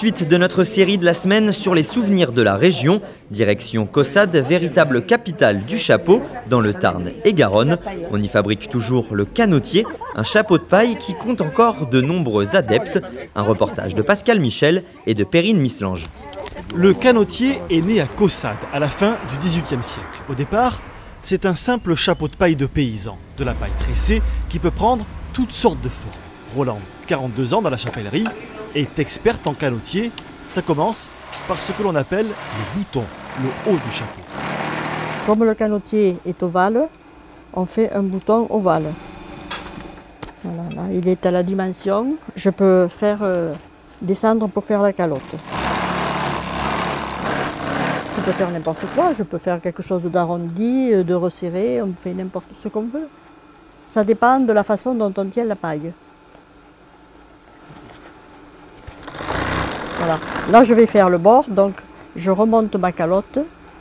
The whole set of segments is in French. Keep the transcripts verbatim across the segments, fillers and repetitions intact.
suite de notre série de la semaine sur les souvenirs de la région. Direction Caussade, véritable capitale du chapeau, dans le Tarn et Garonne. On y fabrique toujours le canotier, un chapeau de paille qui compte encore de nombreux adeptes. Un reportage de Pascal Michel et de Perrine Mislange. Le canotier est né à Caussade, à la fin du dix-huitième siècle. Au départ, c'est un simple chapeau de paille de paysan, de la paille tressée qui peut prendre toutes sortes de formes. Rolande, quarante-deux ans dans la chapellerie, est experte en canotier. Ça commence par ce que l'on appelle le bouton, le haut du chapeau. Comme le canotier est ovale, on fait un bouton ovale. Voilà, là, il est à la dimension. Je peux faire euh, descendre pour faire la calotte. Je peux faire n'importe quoi, je peux faire quelque chose d'arrondi, de resserré, on fait n'importe ce qu'on veut. Ça dépend de la façon dont on tient la paille. Voilà. Là, je vais faire le bord, donc je remonte ma calotte.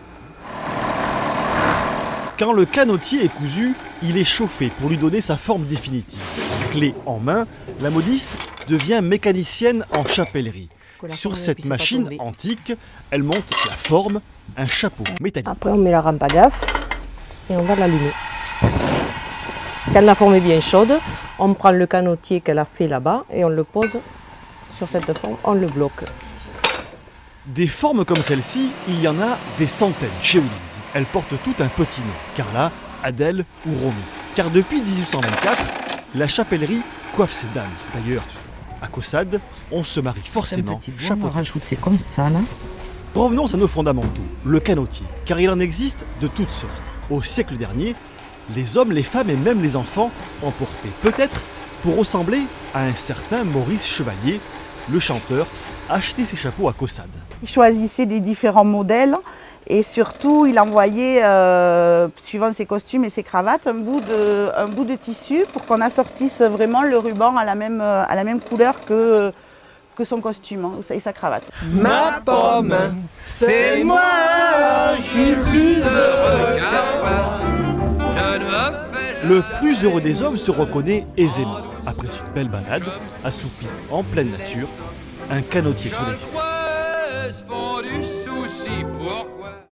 Quand le canotier est cousu, il est chauffé pour lui donner sa forme définitive. Clé en main, la modiste devient mécanicienne en chapellerie. Sur cette machine antique, elle monte la forme, un chapeau métallique. Après, on met la rampe à gaz et on va l'allumer. Quand la forme est bien chaude, on prend le canotier qu'elle a fait là-bas et on le pose sur cette forme, on le bloque. Des formes comme celle-ci, il y en a des centaines chez Willy's. Elles portent toutes un petit nom, Carla, Adèle ou Romy. Car depuis mille huit cent vingt-quatre, la chapellerie coiffe ses dames. D'ailleurs, à Caussade, on se marie forcément chapeau. On va rajouter comme ça là. Revenons à nos fondamentaux, le canotier, car il en existe de toutes sortes. Au siècle dernier, les hommes, les femmes et même les enfants en portaient, peut-être pour ressembler à un certain Maurice Chevalier, le chanteur, achetait ses chapeaux à Caussade. Il choisissait des différents modèles et surtout il envoyait, euh, suivant ses costumes et ses cravates, un bout de, un bout de tissu pour qu'on assortisse vraiment le ruban à la même, à la même couleur que, que son costume et sa cravate. Ma pomme, c'est moi, je suis plus heureux qu'un. Le plus heureux des hommes se reconnaît aisément. Après une belle balade, assoupi en pleine nature, un canotier sous les yeux.